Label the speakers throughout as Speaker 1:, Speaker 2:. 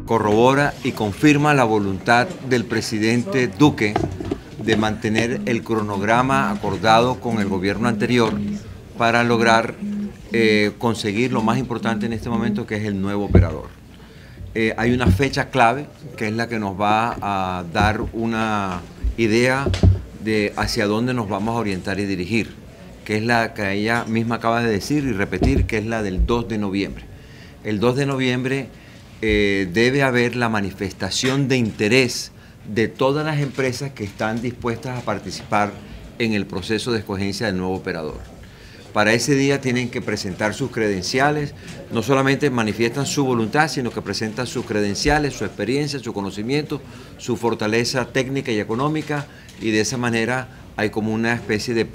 Speaker 1: corrobora y confirma la voluntad del presidente Duque de mantener el cronograma acordado con el gobierno anterior para lograr conseguir lo más importante en este momento, que es el nuevo operador. Hay una fecha clave que es la que nos va a dar una idea de hacia dónde nos vamos a orientar y dirigir, que es la que ella misma acaba de decir y repetir, que es la del 2 de noviembre. El 2 de noviembre debe haber la manifestación de interés de todas las empresas que están dispuestas a participar en el proceso de escogencia del nuevo operador. Para ese día tienen que presentar sus credenciales, no solamente manifiestan su voluntad, sino que presentan sus credenciales, su experiencia, su conocimiento, su fortaleza técnica y económica, y de esa manera hay como una especie de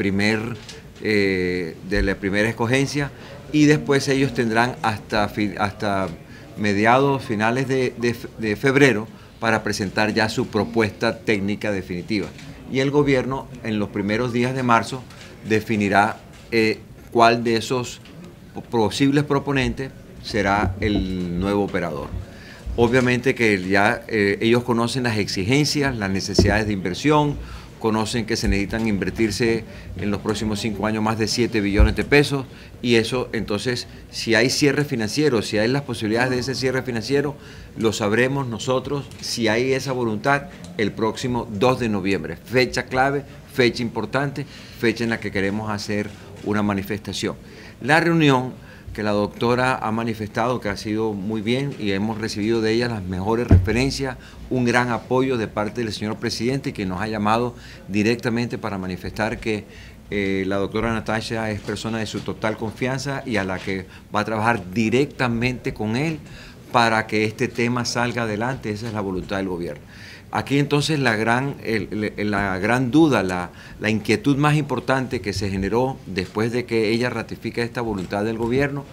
Speaker 1: la primera escogencia, y después ellos tendrán hasta mediados, finales de febrero para presentar ya su propuesta técnica definitiva. Y el gobierno en los primeros días de marzo definirá cuál de esos posibles proponentes será el nuevo operador. Obviamente que ya ellos conocen las exigencias, las necesidades de inversión, conocen que se necesitan invertirse en los próximos 5 años más de 7 billones de pesos, y eso entonces, si hay cierre financiero, si hay las posibilidades de ese cierre financiero, lo sabremos nosotros, si hay esa voluntad, el próximo 2 de noviembre. Fecha clave, fecha importante, fecha en la que queremos hacer una manifestación. La reunión que la doctora ha manifestado que ha sido muy bien y hemos recibido de ella las mejores referencias, un gran apoyo de parte del señor presidente, que nos ha llamado directamente para manifestar que la doctora Natasha es persona de su total confianza y a la que va a trabajar directamente con él para que este tema salga adelante. Esa es la voluntad del gobierno. Aquí entonces la gran duda, la inquietud más importante que se generó después de que ella ratifica esta voluntad del gobierno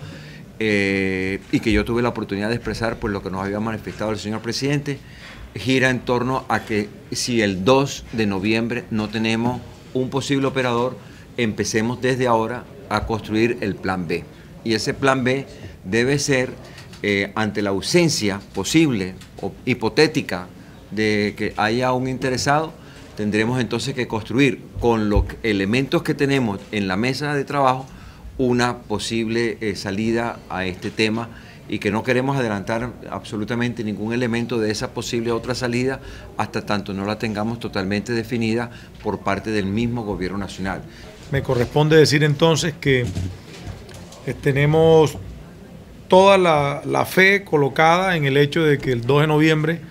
Speaker 1: y que yo tuve la oportunidad de expresar por lo que nos había manifestado el señor presidente, gira en torno a que si el 2 de noviembre no tenemos un posible operador, empecemos desde ahora a construir el plan B. Y ese plan B debe ser, ante la ausencia posible o hipotética de que haya un interesado, tendremos entonces que construir con los elementos que tenemos en la mesa de trabajo una posible salida a este tema, y que no queremos adelantar absolutamente ningún elemento de esa posible otra salida hasta tanto no la tengamos totalmente definida por parte del mismo gobierno nacional.
Speaker 2: Me corresponde decir entonces que tenemos toda la fe colocada en el hecho de que el 2 de noviembre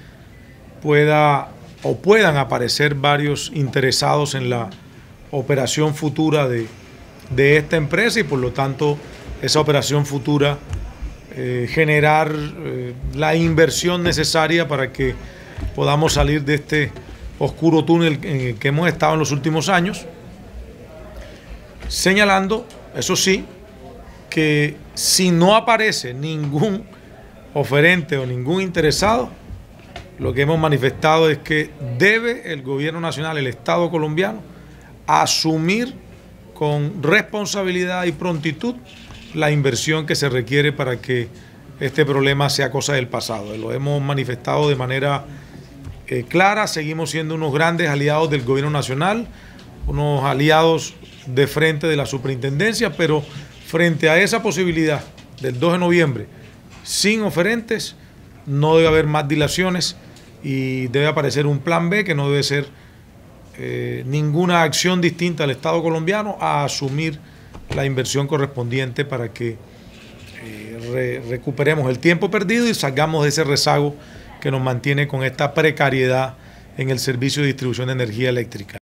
Speaker 2: puedan aparecer varios interesados en la operación futura de esta empresa, y por lo tanto esa operación futura generar la inversión necesaria para que podamos salir de este oscuro túnel en el que hemos estado en los últimos años, señalando, eso sí, que si no aparece ningún oferente o ningún interesado, lo que hemos manifestado es que debe el gobierno nacional, el Estado colombiano, asumir con responsabilidad y prontitud la inversión que se requiere para que este problema sea cosa del pasado. Lo hemos manifestado de manera clara. Seguimos siendo unos grandes aliados del gobierno nacional, unos aliados de frente de la superintendencia, pero frente a esa posibilidad del 2 de noviembre, sin oferentes, no debe haber más dilaciones y debe aparecer un plan B, que no debe ser ninguna acción distinta al Estado colombiano a asumir la inversión correspondiente para que recuperemos el tiempo perdido y salgamos de ese rezago que nos mantiene con esta precariedad en el servicio de distribución de energía eléctrica.